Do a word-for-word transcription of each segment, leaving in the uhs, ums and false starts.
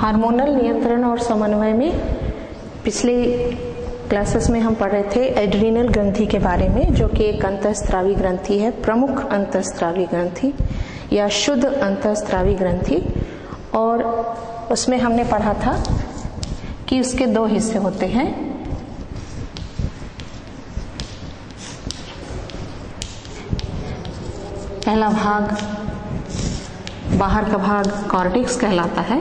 Hormonal नियंत्रण और समन्वय में पिछले क्लासेस में हम पढ़ रहे थे एड्रीनल ग्रंथि के बारे में, जो कि एक अंतःस्रावी ग्रंथि है, प्रमुख अंतःस्रावी ग्रंथि या शुद्ध अंतःस्रावी ग्रंथि। और उसमें हमने पढ़ा था कि उसके दो हिस्से होते हैं। पहला भाग, बाहर का भाग कॉर्टेक्स कहलाता है,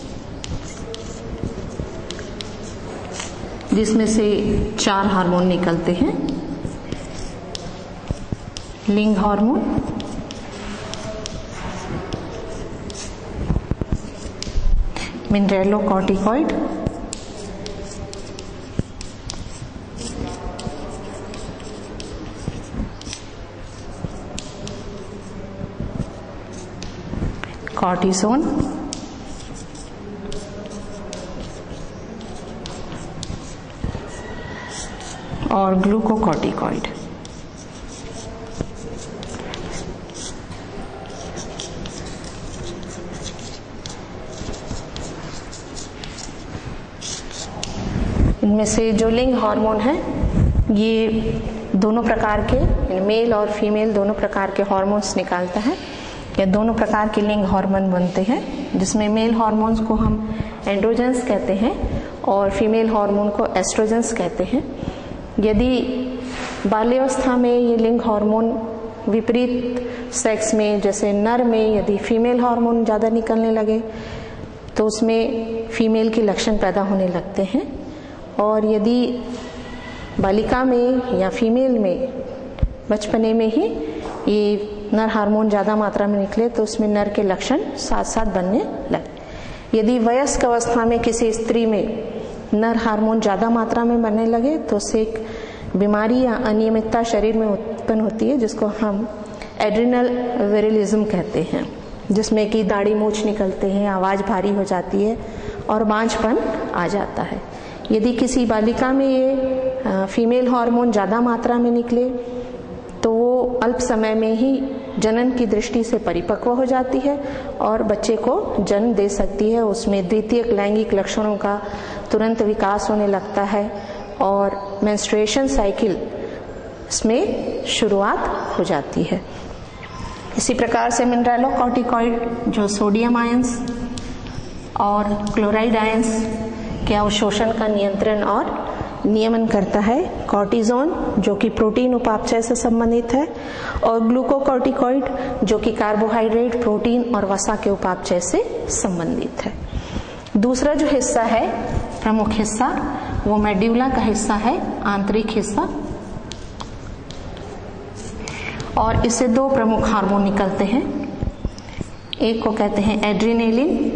जिसमें से चार हार्मोन निकलते हैं। लिंग हार्मोन, मिनरेलोकॉर्टिकॉइड, कॉर्टिसोन, और ग्लूकोकॉर्टिकॉइड। इनमें से जो लिंग हार्मोन है, ये दोनों प्रकार के, मेल और फीमेल दोनों प्रकार के हार्मोन्स निकालता है, या दोनों प्रकार के लिंग हार्मोन बनते हैं, जिसमें मेल हार्मोन्स को हम एंड्रोजेंस कहते हैं और फीमेल हार्मोन को एस्ट्रोजेंस कहते हैं। यदि बाल्यावस्था में ये लिंग हार्मोन विपरीत सेक्स में, जैसे नर में यदि फीमेल हार्मोन ज़्यादा निकलने लगे तो उसमें फीमेल के लक्षण पैदा होने लगते हैं, और यदि बालिका में या फीमेल में बचपने में ही ये नर हार्मोन ज़्यादा मात्रा में निकले तो उसमें नर के लक्षण साथ साथ बनने लगे। यदि वयस्क अवस्था में किसी स्त्री में नर हार्मोन ज़्यादा मात्रा में बनने लगे तो उससे एक बीमारी या अनियमितता शरीर में उत्पन्न होती है, जिसको हम एड्रिनल विरिलिज्म कहते हैं, जिसमें कि दाढ़ी मूछ निकलते हैं, आवाज़ भारी हो जाती है और बांझपन आ जाता है। यदि किसी बालिका में ये फीमेल हार्मोन ज़्यादा मात्रा में निकले तो वो अल्प समय में ही जनन की दृष्टि से परिपक्व हो जाती है और बच्चे को जन्म दे सकती है। उसमें द्वितीयक लैंगिक लक्षणों का तुरंत विकास होने लगता है और मेंस्ट्रुएशन साइकिल इसमें शुरुआत हो जाती है। इसी प्रकार से मिनरेलोकॉर्टिकॉइड जो सोडियम आयंस और क्लोराइड आयंस के अवशोषण का नियंत्रण और नियमन करता है, कॉर्टिजोन जो कि प्रोटीन उपापचय से संबंधित है, और ग्लूकोकॉर्टिकॉइड जो कि कार्बोहाइड्रेट, प्रोटीन और वसा के उपापचय से संबंधित है। दूसरा जो हिस्सा है, प्रमुख हिस्सा, वो मेड्यूला का हिस्सा है, आंतरिक हिस्सा, और इससे दो प्रमुख हार्मोन निकलते हैं। एक को कहते हैं एड्रिनेलिन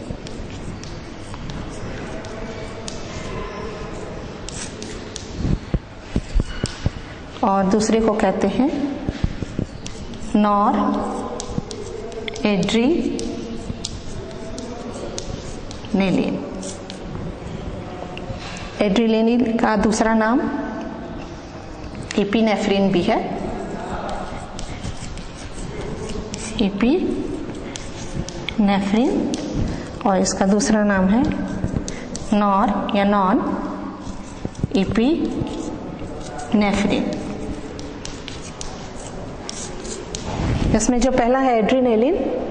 और दूसरे को कहते हैं नॉर एड्रीनेलिन। एड्रिनेलिन का दूसरा नाम एपिनेफ्रिन भी है। एपिनेफ्रिन, और इसका दूसरा नाम है नॉर या नॉन एपिनेफ्रिन। इसमें जो पहला है एड्रिनेलिन,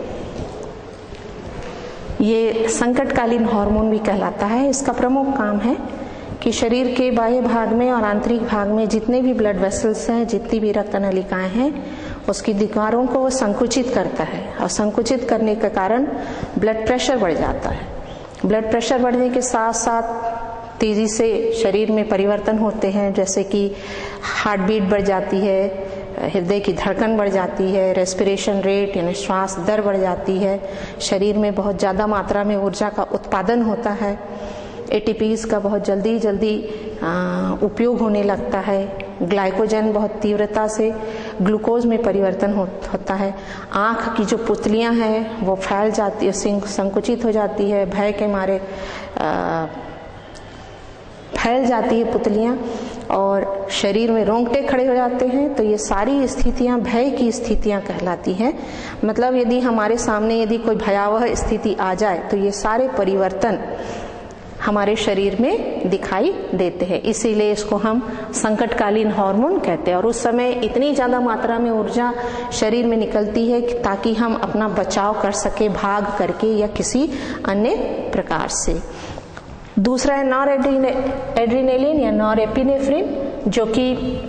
ये संकटकालीन हार्मोन भी कहलाता है। इसका प्रमुख काम है कि शरीर के बाह्य भाग में और आंतरिक भाग में जितने भी ब्लड वेसल्स हैं, जितनी भी रक्त नलिकाएं हैं, उसकी दीवारों को वो संकुचित करता है, और संकुचित करने के कारण ब्लड प्रेशर बढ़ जाता है। ब्लड प्रेशर बढ़ने के साथ साथ तेजी से शरीर में परिवर्तन होते हैं, जैसे कि हार्ट बीट बढ़ जाती है, हृदय की धड़कन बढ़ जाती है, रेस्पिरेशन रेट यानी श्वास दर बढ़ जाती है, शरीर में बहुत ज़्यादा मात्रा में ऊर्जा का उत्पादन होता है, एटीपीज का बहुत जल्दी जल्दी उपयोग होने लगता है, ग्लाइकोजन बहुत तीव्रता से ग्लूकोज में परिवर्तन हो, होता है, आँख की जो पुतलियाँ हैं वो फैल जाती है, संकुचित हो जाती है, भय के मारे आ, फैल जाती है पुतलियाँ, और शरीर में रोंगटे खड़े हो जाते हैं, तो ये सारी स्थितियां भय की स्थितियां कहलाती हैं। मतलब यदि हमारे सामने यदि कोई भयावह स्थिति आ जाए तो ये सारे परिवर्तन हमारे शरीर में दिखाई देते हैं, इसीलिए इसको हम संकटकालीन हार्मोन कहते हैं। और उस समय इतनी ज्यादा मात्रा में ऊर्जा शरीर में निकलती है ताकि हम अपना बचाव कर सके, भाग करके या किसी अन्य प्रकार से। दूसरा है नॉर एड्रीनेलिन या नॉर एपिनेफ्रिन, जो कि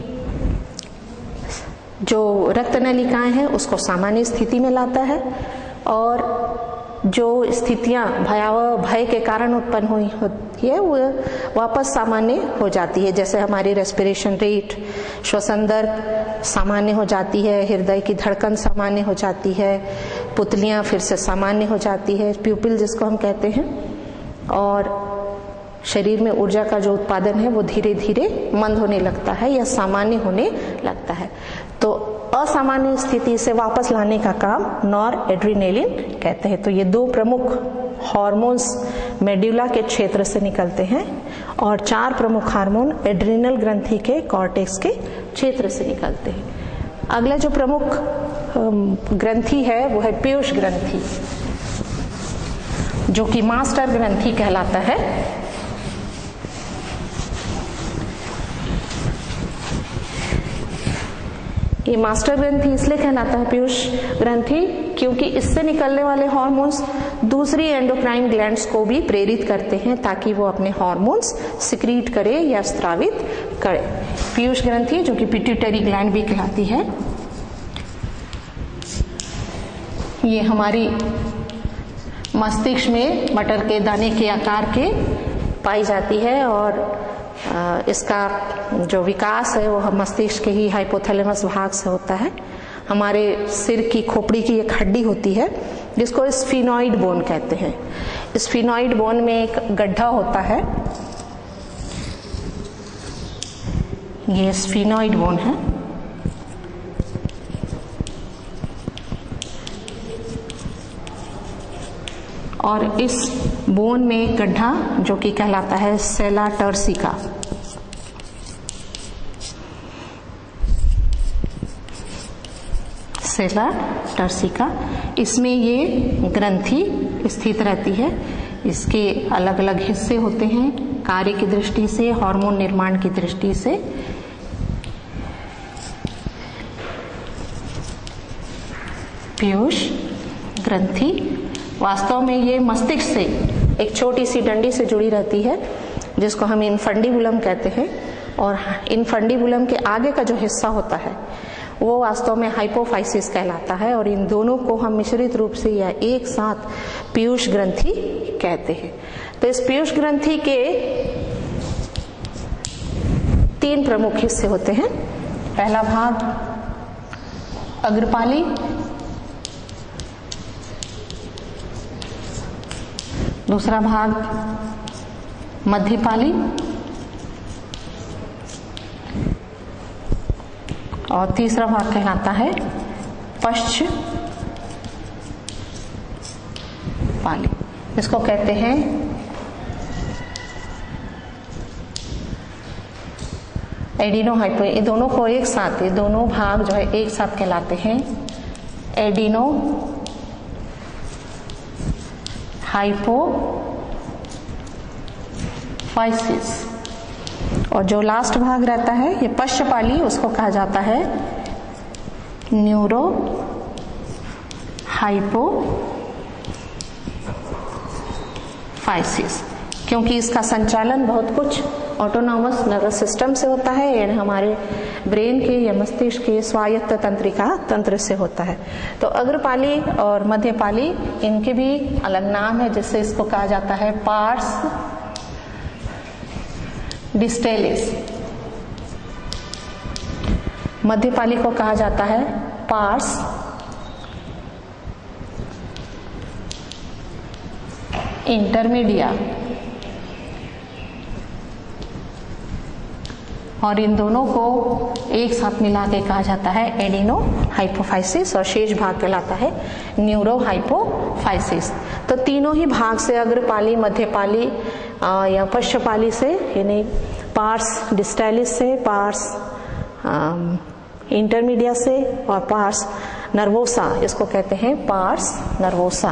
जो रक्त नलिकाएं हैं उसको सामान्य स्थिति में लाता है, और जो स्थितियां भयावह भय के कारण उत्पन्न हुई होती है वो वापस सामान्य हो जाती है। जैसे हमारी रेस्पिरेशन रेट, श्वसन दर सामान्य हो जाती है, हृदय की धड़कन सामान्य हो जाती है, पुतलियां फिर से सामान्य हो जाती है, प्यूपिल जिसको हम कहते हैं, और शरीर में ऊर्जा का जो उत्पादन है वो धीरे धीरे मंद होने लगता है या सामान्य होने लगता है। तो असामान्य स्थिति से वापस लाने का काम नॉर एड्रीनेलिन कहते हैं। तो ये दो प्रमुख हार्मोन्स मेडुला के क्षेत्र से निकलते हैं, और चार प्रमुख हार्मोन एड्रिनल ग्रंथि के कॉर्टेक्स के क्षेत्र से निकलते हैं। अगला जो प्रमुख ग्रंथि है वो है पीयूष ग्रंथि, जो कि मास्टर ग्रंथि कहलाता है। ये मास्टर ग्रंथि इसलिए कहलाता है पीयूष ग्रंथि क्योंकि इससे निकलने वाले हार्मोन्स दूसरी एंडोक्राइन ग्लैंड्स को भी प्रेरित करते हैं ताकि वो अपने हार्मोन्स सिक्रीट करे या स्रावित करे। पीयूष ग्रंथि जो कि पिट्यूटरी ग्लैंड भी कहलाती है, ये हमारी मस्तिष्क में मटर के दाने के आकार के पाई जाती है, और इसका जो विकास है वो मस्तिष्क के ही हाइपोथैलेमस भाग से होता है। हमारे सिर की खोपड़ी की एक हड्डी होती है जिसको स्फीनॉइड बोन कहते हैं। स्फीनॉइड बोन में एक गड्ढा होता है, ये स्फीनॉइड बोन है, और इस बोन में एक गड्ढा जो कि कहलाता है सेला टर्सिका। सेला टर्सिका, इसमें ये ग्रंथि स्थित रहती है। इसके अलग अलग हिस्से होते हैं कार्य की दृष्टि से, हार्मोन निर्माण की दृष्टि से। पीयूष ग्रंथि वास्तव में ये मस्तिष्क से एक छोटी सी डंडी से जुड़ी रहती है जिसको हम इनफंडिबुलम कहते हैं, और इनफंडिबुलम के आगे का जो हिस्सा होता है वो वास्तव में हाइपोफाइसिस कहलाता है, और इन दोनों को हम मिश्रित रूप से या एक साथ पीयूष ग्रंथि कहते हैं। तो इस पीयूष ग्रंथि के तीन प्रमुख हिस्से होते हैं। पहला भाग अग्रपाली, दूसरा भाग मध्यपाली, और तीसरा भाग कहलाता है पश्च पाली। इसको कहते हैं एडिनो हाइपो, ये दोनों को एक साथ, ये दोनों भाग जो है एक साथ कहलाते हैं एडिनो हाइपोफाइसिस। और जो लास्ट भाग रहता है ये पश्चपाली, उसको कहा जाता है न्यूरो हाइपोफाइसिस, क्योंकि इसका संचालन बहुत कुछ ऑटोनॉमस नर्वस सिस्टम से होता है, यानी हमारे ब्रेन के या मस्तिष्क के स्वायत्त तंत्रिका तंत्र से होता है। तो अग्रपाली और मध्यपाली इनके भी अलग नाम है, जिससे इसको कहा जाता है पार्स डिस्टेलिस। मध्यपाली को कहा जाता है पार्स इंटरमीडिया, और इन दोनों को एक साथ मिला के कहा जाता है एडिनो हाइपोफाइसिस, और शेष भाग कहलाता है न्यूरो हाइपोफाइसिस। तो तीनों ही भाग से अग्रपाली, मध्यपाली या पश्चपाली से यानी पार्स डिस्टाइलिस से, पार्स इंटरमीडिया से, और पार्स नर्वोसा, इसको कहते हैं पार्स नर्वोसा,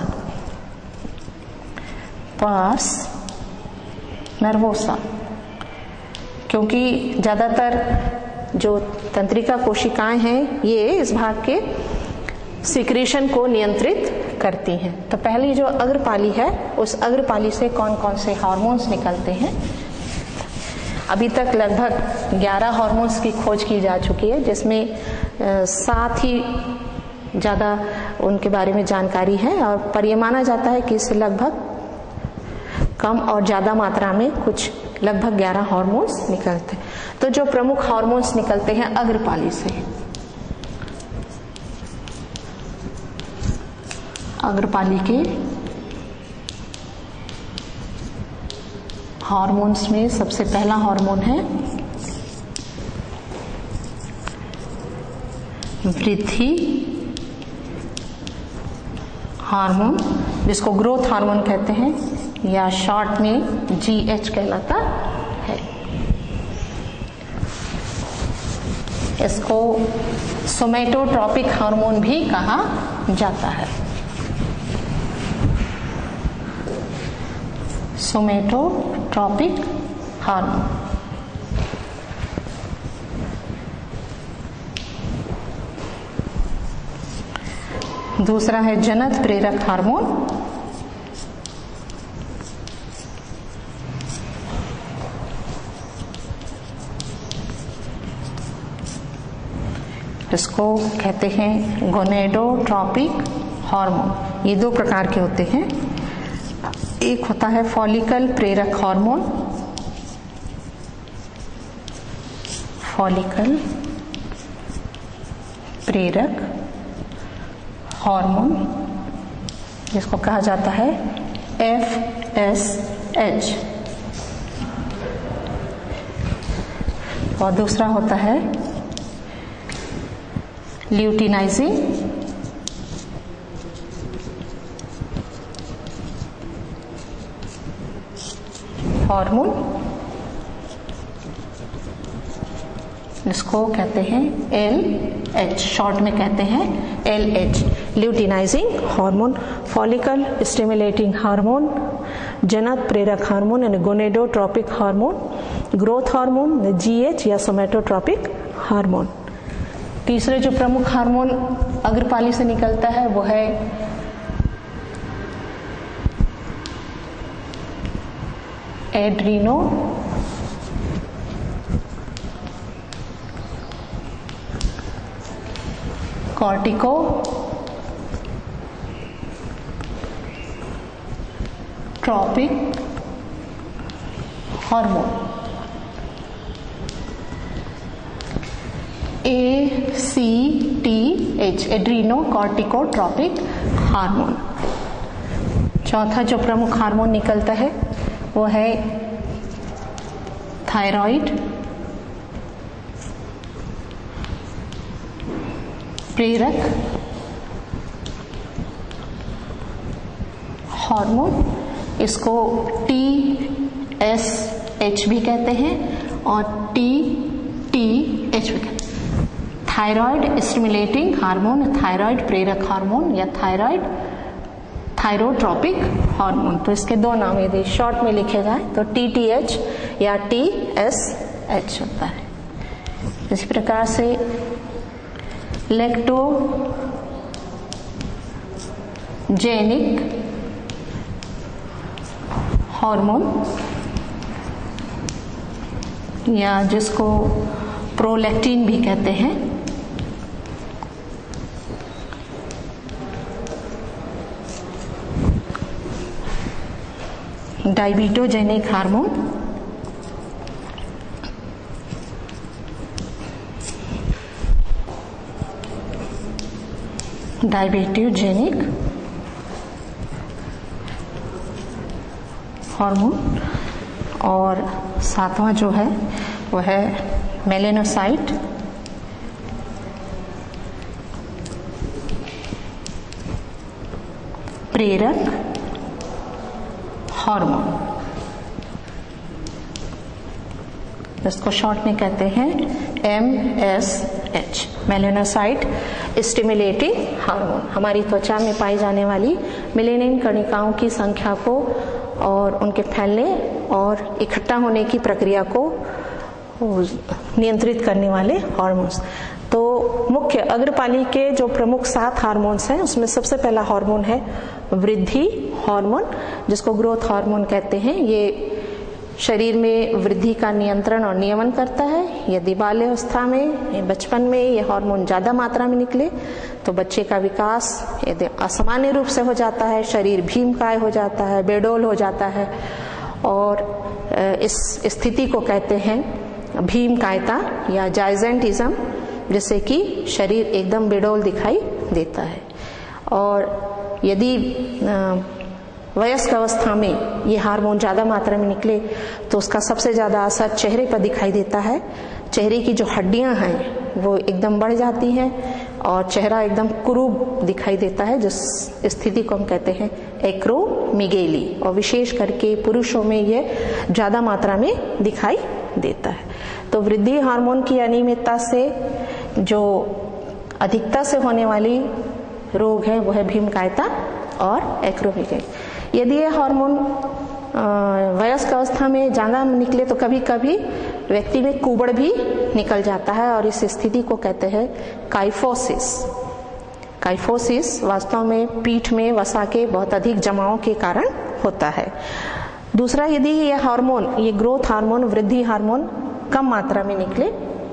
पार्स नर्वोसा। क्योंकि ज़्यादातर जो तंत्रिका कोशिकाएं हैं ये इस भाग के सिक्रीशन को नियंत्रित करती हैं। तो पहली जो अग्रपाली है, उस अग्रपाली से कौन कौन से हार्मोन्स निकलते हैं? अभी तक लगभग ग्यारह हार्मोन्स की खोज की जा चुकी है, जिसमें सात ही ज़्यादा उनके बारे में जानकारी है, और पर यह माना जाता है कि इससे लगभग कम और ज़्यादा मात्रा में कुछ लगभग ग्यारह हार्मोन्स निकलते हैं। तो जो प्रमुख हार्मोन्स निकलते हैं अग्रपाली से, अग्रपाली के हार्मोन्स में सबसे पहला हार्मोन है वृद्धि हार्मोन, जिसको ग्रोथ हार्मोन कहते हैं, या शॉर्ट में जी एच कहलाता है। इसको सोमेटोट्रॉपिक हार्मोन भी कहा जाता है, सोमेटोट्रॉपिक हार्मोन। दूसरा है जनन प्रेरक हार्मोन, इसको कहते हैं गोनेडोट्रॉपिक हार्मोन। ये दो प्रकार के होते हैं, एक होता है फॉलिकल प्रेरक हार्मोन, फॉलिकल प्रेरक हार्मोन, जिसको कहा जाता है एफ एस एच, और दूसरा होता है ल्यूटिनाइजिंग हार्मोन, इसको कहते हैं एल एच, शॉर्ट में कहते हैं L H, luteinizing hormone, follicle stimulating hormone, जनन प्रेरक हार्मोन यानी gonadotropic hormone, growth hormone G H या सोमेटोट्रॉपिक हार्मोन। तीसरे जो प्रमुख हार्मोन अग्रपाली से निकलता है वो है adrenocorticotropic hormone, A C T H, adrenocorticotropic hormone. चौथा जो प्रमुख हार्मोन निकलता है वो है थायराइड प्रेरक हार्मोन, इसको टी एस एच भी कहते हैं और टी टी एच भी कहते हैं। थायराइड स्टिमुलेटिंग हार्मोन, थायराइड प्रेरक हार्मोन या थायराइड थायरोट्रॉपिक हार्मोन। तो इसके दो नाम यदि शॉर्ट में लिखे जाए तो टी टी एच या टी एस एच होता है। इसी प्रकार से लेक्टोजेनिक हार्मोन या जिसको प्रोलैक्टिन भी कहते हैं, डायबिटोजेनिक हार्मोन, डायबिटोजेनिक हार्मोन। और सातवां जो है वो है मेलेनोसाइट प्रेरक हार्मोन। इसको शॉर्ट में कहते हैं M S H, melanocyte stimulating hormone. हमारी त्वचा में पाई जाने वाली मेलेनिन कणिकाओं की संख्या को और उनके फैलने और इकट्ठा होने की प्रक्रिया को नियंत्रित करने वाले हार्मोन्स। तो मुख्य अग्रपाली के जो प्रमुख सात हार्मोन्स हैं उसमें सबसे पहला हार्मोन है वृद्धि हार्मोन, जिसको ग्रोथ हार्मोन कहते हैं। ये शरीर में वृद्धि का नियंत्रण और नियमन करता है। यदि बाल्यावस्था में, बचपन में ये हार्मोन ज्यादा मात्रा में निकले तो बच्चे का विकास यदि असामान्य रूप से हो जाता है, शरीर भीमकाय हो जाता है, बेडौल हो जाता है, और इस स्थिति को कहते हैं भीमकायता या जाइजेंटिज्म, जिससे कि शरीर एकदम बेडौल दिखाई देता है। और यदि वयस्क अवस्था में ये हार्मोन ज़्यादा मात्रा में निकले तो उसका सबसे ज़्यादा असर चेहरे पर दिखाई देता है। चेहरे की जो हड्डियां हैं वो एकदम बढ़ जाती हैं और चेहरा एकदम कुरूप दिखाई देता है, जिस स्थिति को हम कहते हैं एक्रोमीगेली, और विशेष करके पुरुषों में ये ज़्यादा मात्रा में दिखाई देता है। तो वृद्धि हार्मोन की अनियमितता से जो अधिकता से होने वाली रोग है वो है भीमकायता और एक्रोमीगेली। यदि ये हार्मोन वयस्क अवस्था में ज़्यादा निकले तो कभी कभी व्यक्ति में कुबड़ भी निकल जाता है, और इस स्थिति को कहते हैं काइफोसिस। काइफोसिस वास्तव में पीठ में वसा के बहुत अधिक जमाव के कारण होता है। दूसरा, यदि ये हार्मोन, ये ग्रोथ हार्मोन, वृद्धि हार्मोन कम मात्रा में निकले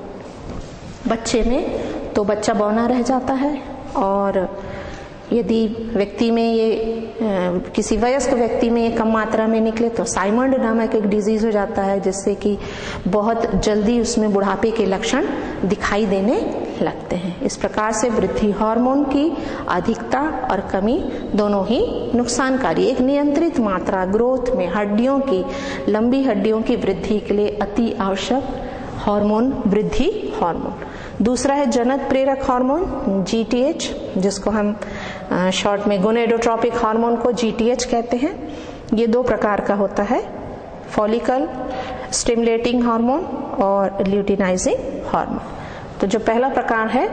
बच्चे में तो बच्चा बौना रह जाता है। और यदि व्यक्ति में ये किसी वयस्क व्यक्ति में ये कम मात्रा में निकले तो साइमंड नामक एक डिजीज हो जाता है, जिससे कि बहुत जल्दी उसमें बुढ़ापे के लक्षण दिखाई देने लगते हैं। इस प्रकार से वृद्धि हार्मोन की अधिकता और कमी दोनों ही नुकसानकारी। एक नियंत्रित मात्रा ग्रोथ में हड्डियों की, लंबी हड्डियों की वृद्धि के लिए अति आवश्यक हार्मोन वृद्धि हार्मोन। दूसरा है जनक प्रेरक हार्मोन जी टी एच, जिसको हम शॉर्ट में गोनेडोट्रोपिक हार्मोन को जी टी एच कहते हैं। ये दो प्रकार का होता है, फॉलिकल स्टिमुलेटिंग हार्मोन और ल्यूटिनाइजिंग हार्मोन। तो जो पहला प्रकार है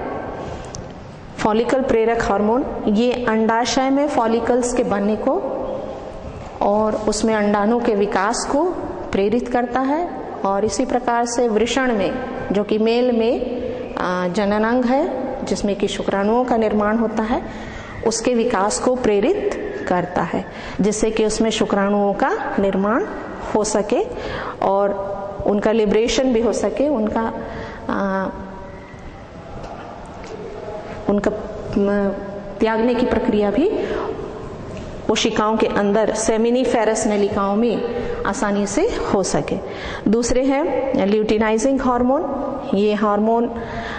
फॉलिकल प्रेरक हार्मोन, ये अंडाशय में फॉलिकल्स के बनने को और उसमें अंडाणु के विकास को प्रेरित करता है, और इसी प्रकार से वृषण में, जो कि मेल में जननांग है जिसमें कि शुक्राणुओं का निर्माण होता है, उसके विकास को प्रेरित करता है, जिससे कि उसमें शुक्राणुओं का निर्माण हो सके और उनका लिबरेशन भी हो सके, उनका आ, उनका त्यागने की प्रक्रिया भी कोशिकाओं के अंदर सेमिनिफेरस नलिकाओं में आसानी से हो सके। दूसरे हैं ल्यूटिनाइजिंग हार्मोन। ये हार्मोन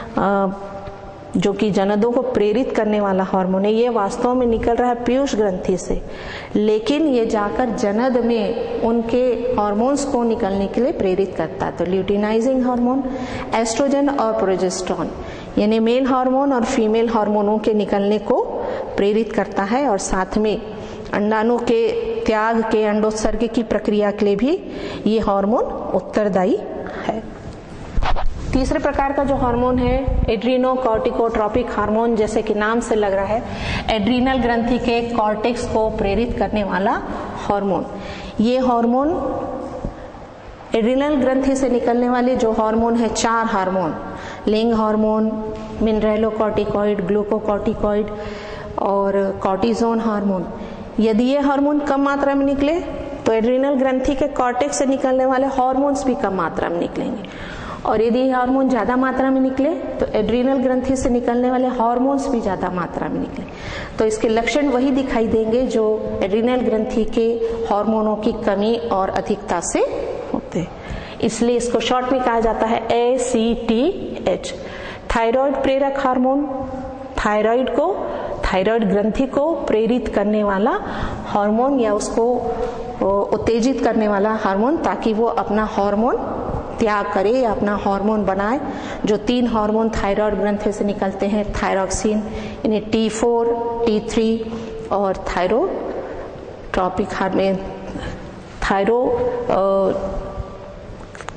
जो कि जनदों को प्रेरित करने वाला हार्मोन है, ये वास्तव में निकल रहा है पीयूष ग्रंथि से, लेकिन ये जाकर जनद में उनके हार्मोन्स को निकलने के लिए प्रेरित करता है। तो ल्यूटिनाइजिंग हार्मोन एस्ट्रोजन और प्रोजेस्टेरोन, यानी मेल हार्मोन और फीमेल हार्मोनों के निकलने को प्रेरित करता है, और साथ में अंडाणु के त्याग के, अंडोत्सर्ग की प्रक्रिया के लिए भी ये हार्मोन उत्तरदायी है। तीसरे प्रकार का जो हार्मोन है एड्रीनोकॉर्टिकोट्रोपिक हार्मोन, जैसे कि नाम से लग रहा है, एड्रीनल ग्रंथि के कॉर्टेक्स को प्रेरित करने वाला हार्मोन। ये हार्मोन एड्रीनल ग्रंथि से निकलने वाले जो हार्मोन है, चार हार्मोन, लिंग हार्मोन, मिनरेलोकॉर्टिकॉइड, ग्लूकोकॉर्टिकॉइड और कॉर्टिजोन हार्मोन, यदि ये हार्मोन कम मात्रा में निकले तो एड्रीनल ग्रंथि के कॉर्टेक्स से निकलने वाले हार्मोन्स भी कम मात्रा में निकलेंगे, और यदि हार्मोन ज्यादा मात्रा में निकले तो एड्रीनल ग्रंथि से निकलने वाले हार्मोन्स भी ज्यादा मात्रा में निकले। तो इसके लक्षण वही दिखाई देंगे जो एड्रीनल ग्रंथि के हार्मोनों की कमी और अधिकता से होते हैं। इसलिए इसको शॉर्ट में कहा जाता है A C T H. Thyroid प्रेरक हार्मोन, थायराइड को, थायराइड ग्रंथि को प्रेरित करने वाला हार्मोन या उसको उत्तेजित करने वाला हार्मोन, ताकि वो अपना हार्मोन त्याग करे या अपना हार्मोन बनाए। जो तीन हार्मोन थायराइड ग्रंथि से निकलते हैं, थायरॉक्सिन यानी टी फोर, टी थ्री और थायरोट्रॉपिक हार्मोन, थायरो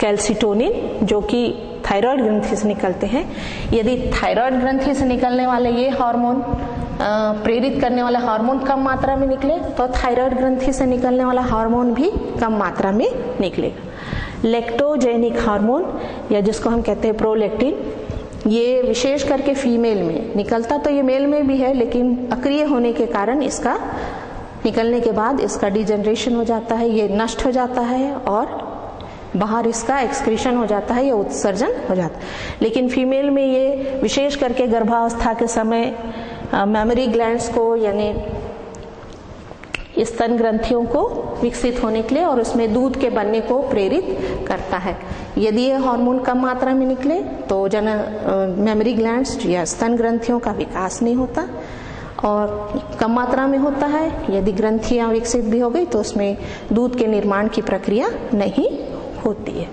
कैल्सिटोनिन जो कि थायराइड ग्रंथि से निकलते हैं। यदि थायराइड ग्रंथि से निकलने वाले ये हार्मोन प्रेरित करने वाला हार्मोन कम मात्रा में निकले तो थायराइड ग्रंथि से निकलने वाला हार्मोन भी कम मात्रा में निकलेगा। लेक्टोजेनिक हार्मोन या जिसको हम कहते हैं प्रोलैक्टिन, ये विशेष करके फीमेल में निकलता तो ये मेल में भी है, लेकिन अक्रिय होने के कारण इसका निकलने के बाद इसका डिजेनरेशन हो जाता है, ये नष्ट हो जाता है और बाहर इसका एक्सक्रीशन हो जाता है या उत्सर्जन हो जाता है। लेकिन फीमेल में ये विशेष करके गर्भावस्था के समय मेमोरी ग्लैंड्स को यानी स्तन ग्रंथियों को विकसित होने के लिए और उसमें दूध के बनने को प्रेरित करता है। यदि ये हार्मोन कम मात्रा में निकले तो जन मेमोरी ग्लैंड्स या स्तन ग्रंथियों का विकास नहीं होता, और कम मात्रा में होता है यदि ग्रंथियां विकसित भी हो गई तो उसमें दूध के निर्माण की प्रक्रिया नहीं होती है।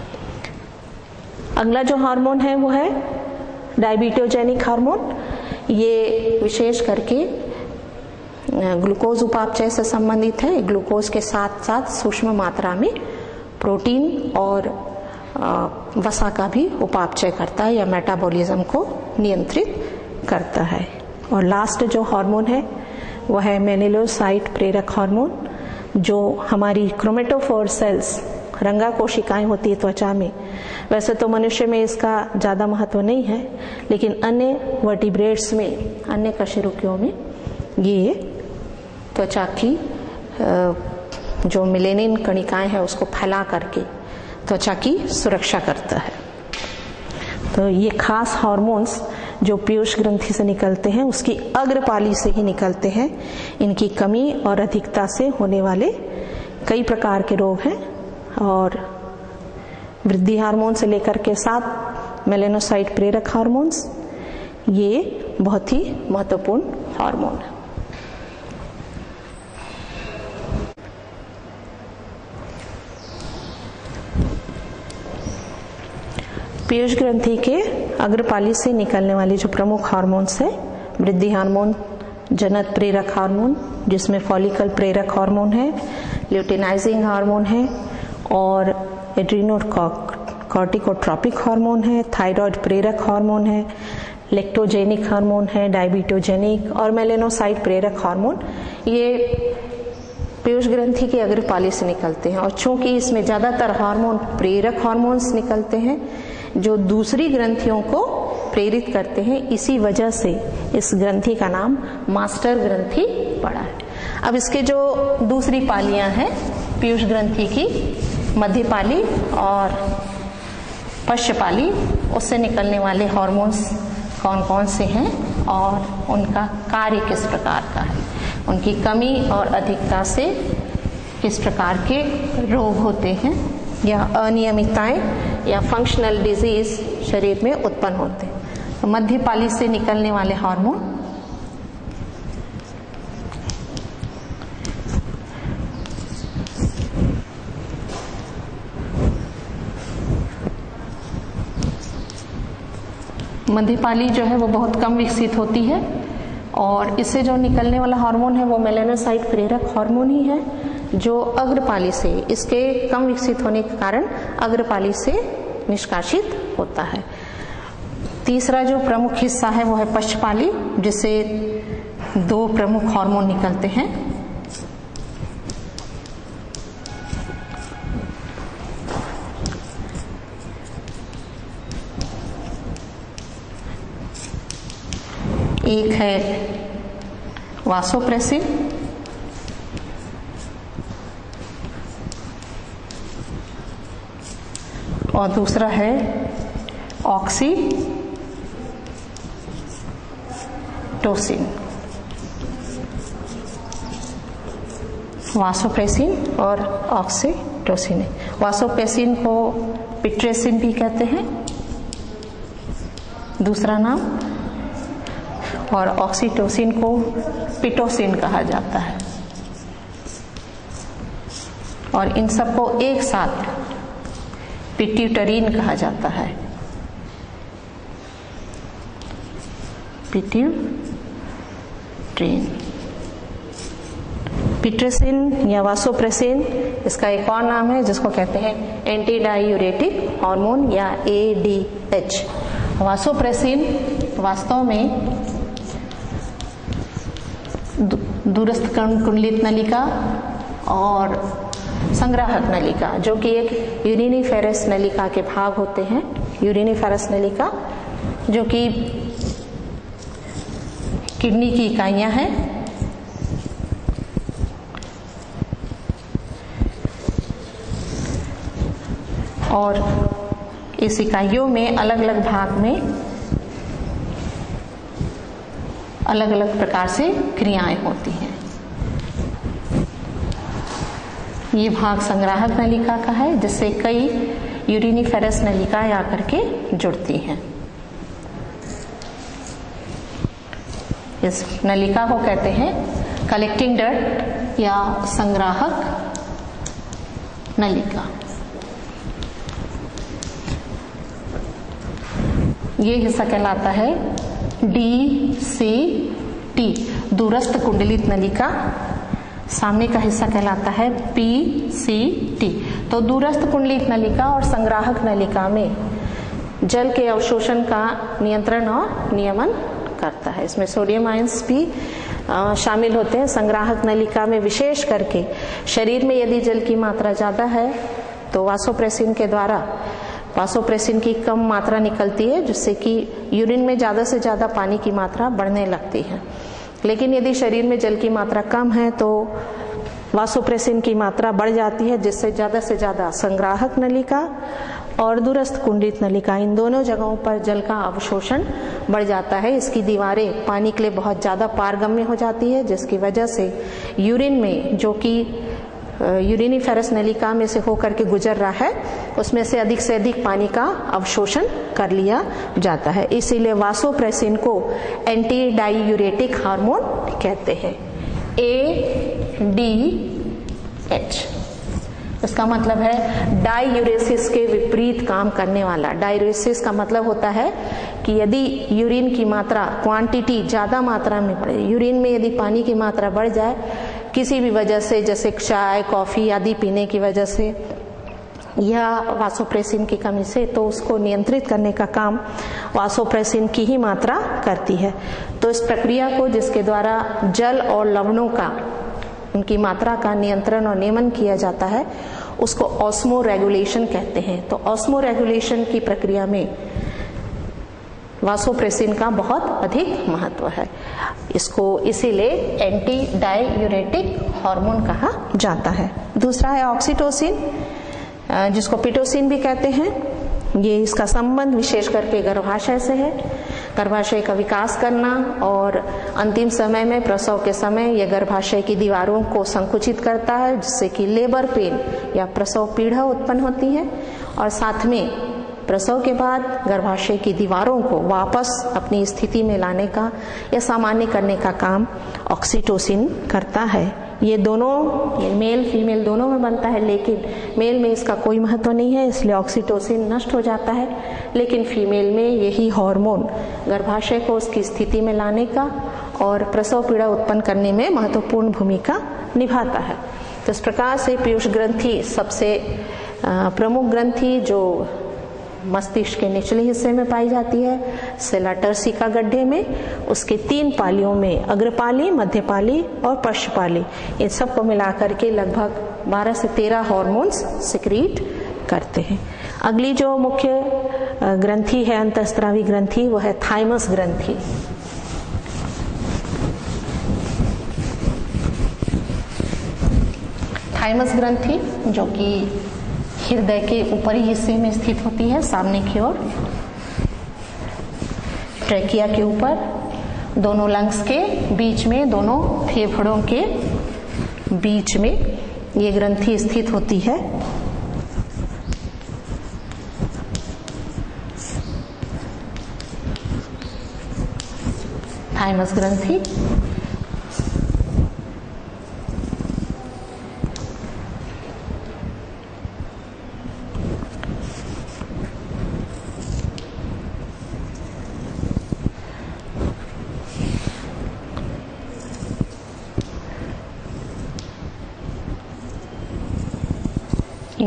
अगला जो हार्मोन है वो है डायबिटोजेनिक हार्मोन। ये विशेष करके ग्लूकोज उपापचय से संबंधित है। ग्लूकोज के साथ साथ सूक्ष्म मात्रा में प्रोटीन और वसा का भी उपापचय करता है या मेटाबॉलिज्म को नियंत्रित करता है। और लास्ट जो हार्मोन है वह है मेलिनोसाइट प्रेरक हार्मोन, जो हमारी क्रोमेटोफोर सेल्स रंगा कोशिकाएं होती है त्वचा में। वैसे तो मनुष्य में इसका ज़्यादा महत्व नहीं है, लेकिन अन्य वर्टिब्रेट्स में, अन्य कशेरुकियों में ये त्वचा की जो मेलेनिन कणिकाएं हैं उसको फैला करके त्वचा की सुरक्षा करता है। तो ये खास हार्मोन्स जो पीयूष ग्रंथि से निकलते हैं उसकी अग्रपाली से ही निकलते हैं। इनकी कमी और अधिकता से होने वाले कई प्रकार के रोग हैं, और वृद्धि हार्मोन से लेकर के सात मेलेनोसाइट प्रेरक हार्मोन्स ये बहुत ही महत्वपूर्ण हार्मोन है। पीयूष ग्रंथि के अग्रपाली से निकलने वाली जो प्रमुख हार्मोन्स है, वृद्धि हार्मोन, जनन प्रेरक हार्मोन जिसमें फॉलिकल प्रेरक हार्मोन है, ल्यूटिनाइजिंग हार्मोन है और एड्रीनोकॉर्टिकोट्रॉपिक हार्मोन है, थायराइड प्रेरक हार्मोन है, लेक्टोजेनिक हार्मोन है, डायबिटोजेनिक और मेलेनोसाइट प्रेरक हार्मोन। ये पीयूष ग्रंथि के अग्रपाली से निकलते हैं। और चूंकि इसमें ज्यादातर हार्मोन प्रेरक हार्मोन्स निकलते हैं जो दूसरी ग्रंथियों को प्रेरित करते हैं, इसी वजह से इस ग्रंथि का नाम मास्टर ग्रंथि पड़ा है। अब इसके जो दूसरी पालियां हैं पीयूष ग्रंथि की, मध्य पाली और पश्च पाली, उससे निकलने वाले हार्मोन्स कौन कौन से हैं और उनका कार्य किस प्रकार का है, उनकी कमी और अधिकता से किस प्रकार के रोग होते हैं या अनियमितताएं या फंक्शनल डिजीज शरीर में उत्पन्न होते हैं। तो मध्य पाली से निकलने वाले हार्मोन मध्यपाली जो है वो बहुत कम विकसित होती है, और इससे जो निकलने वाला हार्मोन है वो मेलेनोसाइट प्रेरक हार्मोन ही है, जो अग्रपाली से, इसके कम विकसित होने के कारण अग्रपाली से निष्कासित होता है। तीसरा जो प्रमुख हिस्सा है वो है पश्चपाली, जिससे दो प्रमुख हार्मोन निकलते हैं। एक है वासोप्रेसिन और दूसरा है ऑक्सीटोसिन। वासोप्रेसिन और ऑक्सीटोसिन। वासोप्रेसिन को पिट्रेसिन भी कहते हैं, दूसरा नाम, और ऑक्सीटोसिन को पिटोसिन कहा जाता है। और इन सबको एक साथ पिट्यूटरीन कहा जाता है। पिट्यूटरीन। पिट्रेसिन या वासोप्रेसिन इसका एक और नाम है जिसको कहते हैं एंटी डायूरेटिक हार्मोन या ए डी एच। वासोप्रेसिन वास्तव में दूरस्थ कुंडलित नलिका और संग्राहक नलिका, जो कि एक यूरिनिफेरस नलिका के भाग होते हैं, यूरिनिफेरस नलिका जो कि किडनी की इकाइयां हैं, और इस इकाइयों में अलग अलग भाग में अलग अलग प्रकार से क्रियाएं होती हैं। ये भाग संग्राहक नलिका का है जिससे कई यूरिनिफेरस नलिकाएं आकर के जुड़ती हैं। इस नलिका को कहते हैं कलेक्टिंग डक्ट या संग्राहक नलिका। ये हिस्सा कहलाता है डी सी टी, दूरस्थ कुंडलित नलिका। सामने का हिस्सा कहलाता है पी सी टी। तो दूरस्थ कुंडलित नलिका और संग्राहक नलिका में जल के अवशोषण का नियंत्रण और नियमन करता है। इसमें सोडियम आयंस भी आ, शामिल होते हैं। संग्राहक नलिका में विशेष करके शरीर में यदि जल की मात्रा ज्यादा है तो वासोप्रेसिन के द्वारा वासोप्रेसिन की कम मात्रा निकलती है, जिससे कि यूरिन में ज्यादा से ज्यादा पानी की मात्रा बढ़ने लगती है। लेकिन यदि शरीर में जल की मात्रा कम है तो वासोप्रेसिन की मात्रा बढ़ जाती है, जिससे ज्यादा से ज्यादा संग्राहक नलिका और दूरस्थ कुंडलित नलिका, इन दोनों जगहों पर जल का अवशोषण बढ़ जाता है। इसकी दीवारें पानी के लिए बहुत ज्यादा पारगम्य हो जाती है, जिसकी वजह से यूरिन में, जो कि यूरिनिफेरस नलिका में से होकर के गुजर रहा है, उसमें से अधिक से अधिक पानी का अवशोषण कर लिया जाता है। इसीलिए वासोप्रेसिन को एंटी डायूरेटिक हार्मोन कहते हैं, ए डी एच। इसका मतलब है डायूरेसिस के विपरीत काम करने वाला। डायूरेसिस का मतलब होता है कि यदि यूरिन की मात्रा, क्वांटिटी ज्यादा मात्रा में बढ़े, यूरिन में यदि पानी की मात्रा बढ़ जाए किसी भी वजह से, जैसे चाय कॉफी आदि पीने की वजह से या वासोप्रेसिन की कमी से, तो उसको नियंत्रित करने का काम वासोप्रेसिन की ही मात्रा करती है। तो इस प्रक्रिया को, जिसके द्वारा जल और लवणों का, उनकी मात्रा का नियंत्रण और नियमन किया जाता है, उसको ऑस्मो रेगुलेशन कहते हैं। तो ऑस्मो रेगुलेशन की प्रक्रिया में वासोप्रेसिन का बहुत अधिक महत्व है। इसको इसीलिए एंटी डायूरेटिक हार्मोन कहा जाता है। दूसरा है ऑक्सीटोसिन, जिसको पिटोसिन भी कहते हैं। ये इसका संबंध विशेष करके गर्भाशय से है। गर्भाशय का विकास करना और अंतिम समय में, प्रसव के समय, यह गर्भाशय की दीवारों को संकुचित करता है, जिससे कि लेबर पेन या प्रसव पीड़ा उत्पन्न होती है, और साथ में प्रसव के बाद गर्भाशय की दीवारों को वापस अपनी स्थिति में लाने का या सामान्य करने का काम ऑक्सीटोसिन करता है। ये दोनों, ये मेल फीमेल दोनों में बनता है, लेकिन मेल में इसका कोई महत्व नहीं है, इसलिए ऑक्सीटोसिन नष्ट हो जाता है। लेकिन फीमेल में यही हार्मोन गर्भाशय को उसकी स्थिति में लाने का और प्रसव पीड़ा उत्पन्न करने में महत्वपूर्ण भूमिका निभाता है। तो इस प्रकार से पीयूष ग्रंथि सबसे प्रमुख ग्रंथि, जो मस्तिष्क के निचले हिस्से में पाई जाती है, सेला टर्सिका गड्ढे में, उसके तीन पालियों में, अग्रपाली, मध्यपाली और पश्चपाली, इन सब को मिलाकर के लगभग बारह से तेरह हार्मोन्स सिक्रीट करते हैं। अगली जो मुख्य ग्रंथि है, अंतःस्रावी ग्रंथि, वो है थाइमस ग्रंथि। थाइमस ग्रंथि जो कि हृदय के ऊपरी हिस्से में स्थित होती है, सामने की ओर, ट्रेकिया के ऊपर, दोनों लंग्स के बीच में, दोनों फेफड़ों के बीच में ये ग्रंथि स्थित होती है। थाइमस ग्रंथि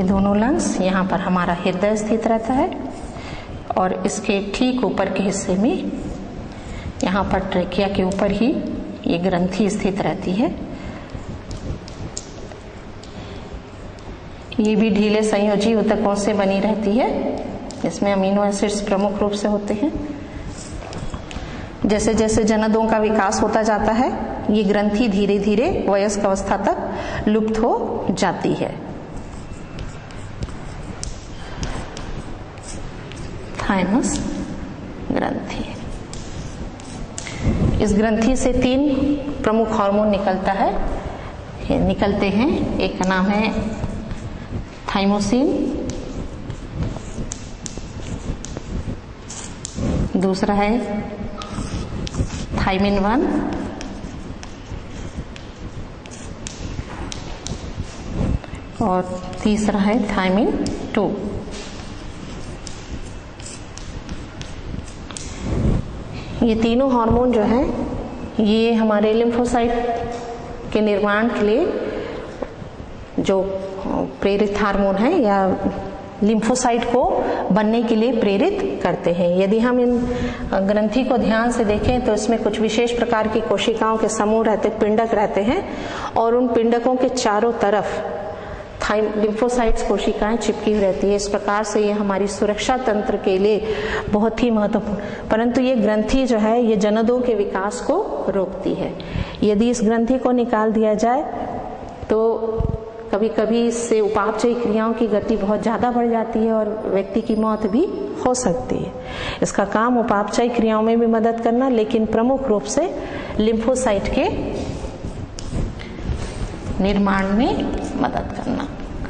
ये दोनों लंग्स, यहाँ पर हमारा हृदय स्थित रहता है और इसके ठीक ऊपर के हिस्से में यहाँ पर ट्रेकिया के ऊपर ही ये ग्रंथि स्थित रहती है। ये भी ढीले संयोजी ऊतकों से बनी रहती है, इसमें अमीनो एसिड्स प्रमुख रूप से होते हैं। जैसे जैसे जननों का विकास होता जाता है ये ग्रंथि धीरे धीरे वयस्क अवस्था तक लुप्त हो जाती है। थाइमस ग्रंथि, इस ग्रंथि से तीन प्रमुख हार्मोन निकलता है निकलते हैं। एक का नाम है थाइमोसिन, दूसरा है थाइमिन वन और तीसरा है थाइमिन टू। ये तीनों हार्मोन जो हैं ये हमारे लिम्फोसाइट के निर्माण के लिए जो प्रेरित हार्मोन है या लिम्फोसाइट को बनने के लिए प्रेरित करते हैं। यदि हम इन ग्रंथि को ध्यान से देखें तो इसमें कुछ विशेष प्रकार की कोशिकाओं के समूह रहते, पिंडक रहते हैं और उन पिंडकों के चारों तरफ लिम्फोसाइट्स कोशिकाएं चिपकी रहती है। इस प्रकार से ये हमारी सुरक्षा तंत्र के लिए बहुत ही महत्वपूर्ण, परंतु ये ग्रंथि जो है ये जननों के विकास को रोकती है। यदि इस ग्रंथि को निकाल दिया जाए तो कभी कभी इससे उपापचयी क्रियाओं की गति बहुत ज़्यादा बढ़ जाती है और व्यक्ति की मौत भी हो सकती है। इसका काम उपापचयी क्रियाओं में भी मदद करना, लेकिन प्रमुख रूप से लिम्फोसाइट के निर्माण में मदद करना।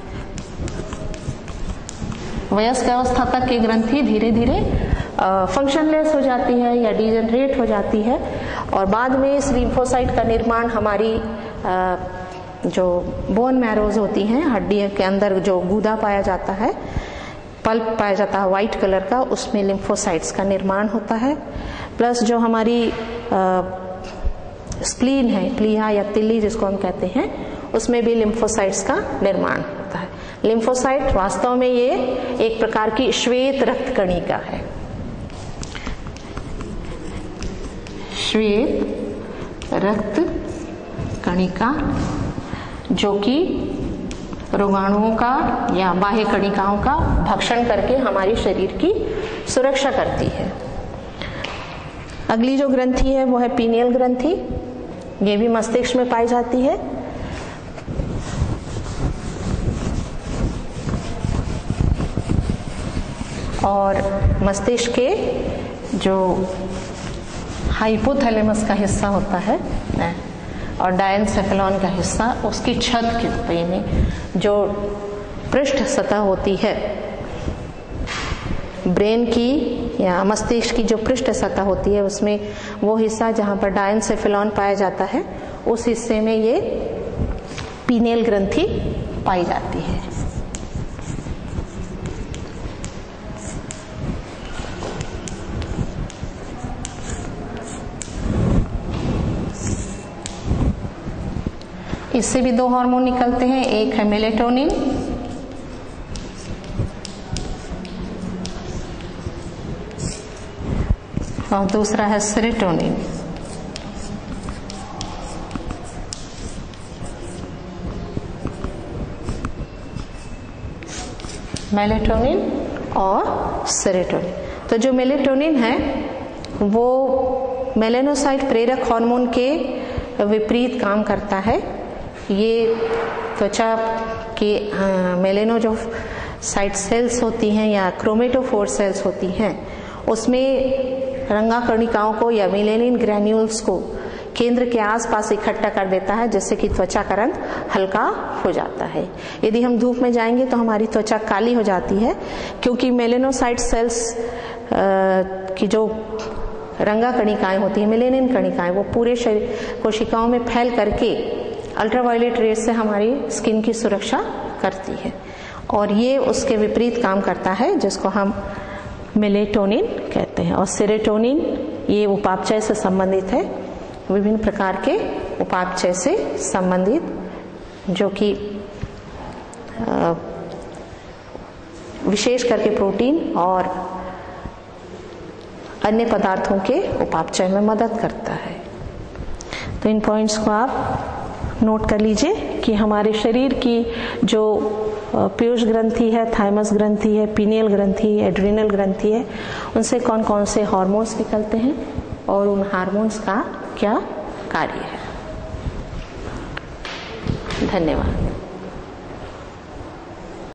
वयस्क अवस्था तक की ग्रंथि धीरे धीरे फंक्शनलेस हो जाती है या डिजेनरेट हो जाती है और बाद में इस लिम्फोसाइट का निर्माण हमारी आ, जो बोन मैरोज होती हैं, हड्डी के अंदर जो गूदा पाया जाता है, पल्प पाया जाता है व्हाइट कलर का, उसमें लिम्फोसाइट्स का निर्माण होता है। प्लस जो हमारी स्प्लीन है, प्लीहा या तिल्ली जिसको हम कहते हैं, उसमें भी लिम्फोसाइट्स का निर्माण होता है। लिम्फोसाइट वास्तव में ये एक प्रकार की श्वेत रक्त कणिका है। श्वेत रक्त कणिका जो कि रोगाणुओं का या बाह्य कणिकाओं का भक्षण करके हमारी शरीर की सुरक्षा करती है। अगली जो ग्रंथि है वो है पीनियल ग्रंथि। ये भी मस्तिष्क में पाई जाती है। और मस्तिष्क के जो हाइपोथैलेमस का हिस्सा होता है और डायनसेफेलॉन का हिस्सा, उसकी छत के पे में जो पृष्ठ सतह होती है ब्रेन की या मस्तिष्क की, जो पृष्ठ सतह होती है उसमें वो हिस्सा जहाँ पर डायनसेफेलॉन पाया जाता है, उस हिस्से में ये पीनियल ग्रंथि पाई जाती है। इससे भी दो हार्मोन निकलते हैं, एक है मेलेटोनिन और दूसरा है सेरोटोनिन। मेलेटोनिन और सेरोटोनिन। तो जो मेलेटोनिन है वो मेलेनोसाइट प्रेरक हार्मोन के विपरीत काम करता है। ये त्वचा के मेलेनो जो साइट सेल्स होती हैं या क्रोमेटोफोर सेल्स होती हैं, उसमें रंगा कणिकाओं को या मेलेनिन ग्रैन्यूल्स को केंद्र के आसपास इकट्ठा कर देता है, जिससे कि त्वचा का रंग हल्का हो जाता है। यदि हम धूप में जाएंगे तो हमारी त्वचा काली हो जाती है, क्योंकि मेलेनोसाइट सेल्स की जो रंगा कणिकाएं होती हैं, मेलेनिन कणिकाएं, वो पूरे शरीर कोशिकाओं में फैल करके अल्ट्रावायलेट रेस से हमारी स्किन की सुरक्षा करती है। और ये उसके विपरीत काम करता है, जिसको हम मेलेटोनिन कहते हैं। और सेरोटोनिन ये उपापचय से संबंधित है, विभिन्न प्रकार के उपापचय से संबंधित, जो कि विशेष करके प्रोटीन और अन्य पदार्थों के उपापचय में मदद करता है। तो इन पॉइंट्स को आप नोट कर लीजिए कि हमारे शरीर की जो पीयूष ग्रंथि है, थाइमस ग्रंथि है, पीनियल ग्रंथि है, एड्रिनल ग्रंथि है, उनसे कौन कौन से हार्मोन्स निकलते हैं और उन हार्मोन्स का क्या कार्य है। धन्यवाद।